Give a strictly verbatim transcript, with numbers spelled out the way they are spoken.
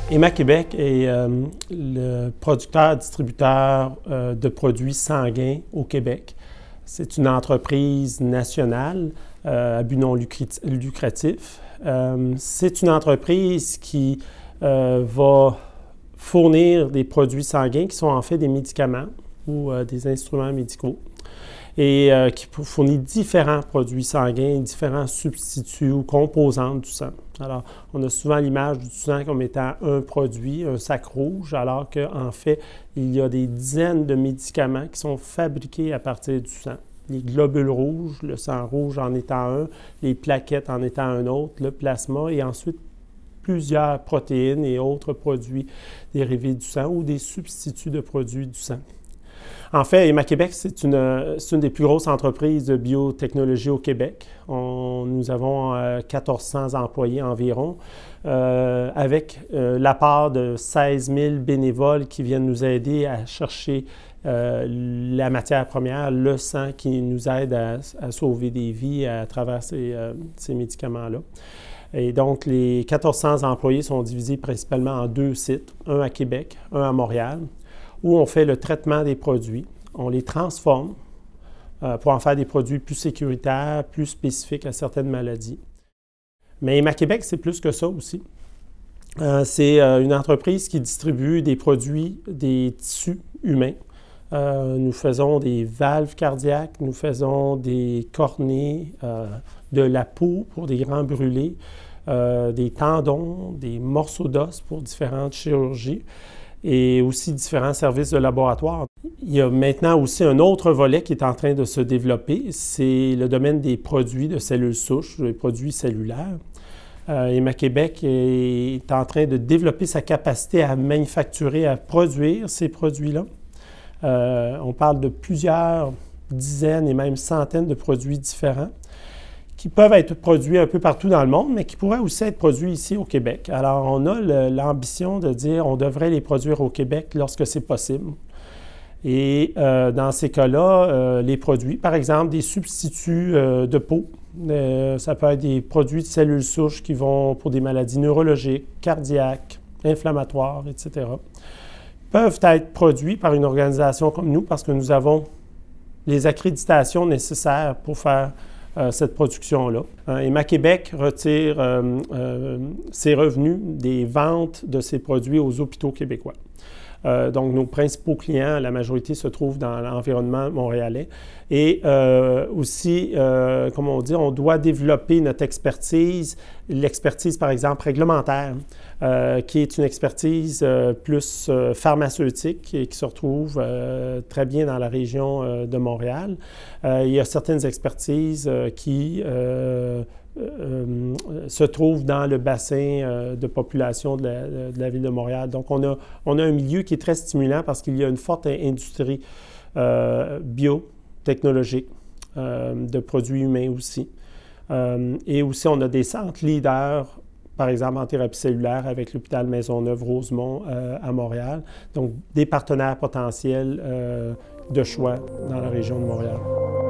Héma-Québec est euh, le producteur-distributeur euh, de produits sanguins au Québec. C'est une entreprise nationale euh, à but non lucratif. Euh, c'est une entreprise qui euh, va fournir des produits sanguins qui sont en fait des médicaments ou euh, des instruments médicaux et euh, qui fournit différents produits sanguins, différents substituts ou composantes du sang. Alors, on a souvent l'image du sang comme étant un produit, un sac rouge, alors qu'en fait, il y a des dizaines de médicaments qui sont fabriqués à partir du sang. Les globules rouges, le sang rouge en étant un, les plaquettes en étant un autre, le plasma et ensuite plusieurs protéines et autres produits dérivés du sang ou des substituts de produits du sang. En fait, Héma-Québec, c'est une, une des plus grosses entreprises de biotechnologie au Québec. On, nous avons euh, mille quatre cents employés environ, euh, avec euh, l'apport de seize mille bénévoles qui viennent nous aider à chercher euh, la matière première, le sang qui nous aide à, à sauver des vies à travers ces, euh, ces médicaments-là. Et donc, les mille quatre cents employés sont divisés principalement en deux sites, un à Québec, un à Montréal, où on fait le traitement des produits, on les transforme euh, pour en faire des produits plus sécuritaires, plus spécifiques à certaines maladies. Mais Héma-Québec, c'est plus que ça aussi. Euh, c'est euh, une entreprise qui distribue des produits, des tissus humains. Euh, nous faisons des valves cardiaques, nous faisons des cornées, euh, de la peau pour des grands brûlés, euh, des tendons, des morceaux d'os pour différentes chirurgies, et aussi différents services de laboratoire. Il y a maintenant aussi un autre volet qui est en train de se développer, c'est le domaine des produits de cellules souches, des produits cellulaires. Euh, Héma-Québec est en train de développer sa capacité à manufacturer, à produire ces produits-là. Euh, on parle de plusieurs dizaines et même centaines de produits différents qui peuvent être produits un peu partout dans le monde, mais qui pourraient aussi être produits ici au Québec. Alors, on a l'ambition de dire on devrait les produire au Québec lorsque c'est possible. Et euh, dans ces cas-là, euh, les produits, par exemple, des substituts euh, de peau, euh, ça peut être des produits de cellules souches qui vont pour des maladies neurologiques, cardiaques, inflammatoires, et cetera, peuvent être produits par une organisation comme nous parce que nous avons les accréditations nécessaires pour faire Euh, cette production-là. Euh, Héma-Québec retire euh, euh, ses revenus des ventes de ces produits aux hôpitaux québécois. Euh, donc, nos principaux clients, la majorité se trouvent dans l'environnement montréalais. Et euh, aussi, euh, comme on dit, on doit développer notre expertise, l'expertise, par exemple, réglementaire, euh, qui est une expertise euh, plus euh, pharmaceutique et qui se retrouve euh, très bien dans la région euh, de Montréal. Euh, il y a certaines expertises euh, qui euh, Euh, se trouve dans le bassin euh, de population de la, de la ville de Montréal. Donc, on a, on a un milieu qui est très stimulant parce qu'il y a une forte industrie euh, biotechnologique, euh, de produits humains aussi. Euh, et aussi, on a des centres leaders, par exemple en thérapie cellulaire avec l'hôpital Maisonneuve-Rosemont euh, à Montréal. Donc, des partenaires potentiels euh, de choix dans la région de Montréal.